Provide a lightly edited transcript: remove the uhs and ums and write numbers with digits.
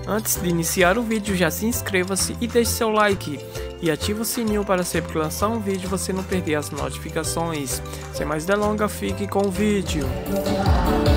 Antes de iniciar o vídeo, já se inscreva-se e deixe seu like. E ative o sininho para sempre que lançar um vídeo você não perder as notificações. Sem mais delongas, fique com o vídeo.